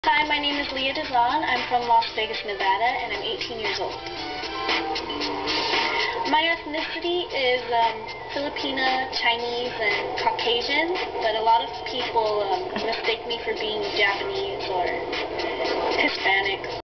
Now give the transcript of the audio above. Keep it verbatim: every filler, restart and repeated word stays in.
Hi, my name is Leah Dizon. I'm from Las Vegas, Nevada, and I'm eighteen years old. My ethnicity is um, Filipino, Chinese, and Caucasian, but a lot of people um, mistake me for being Japanese or Hispanic.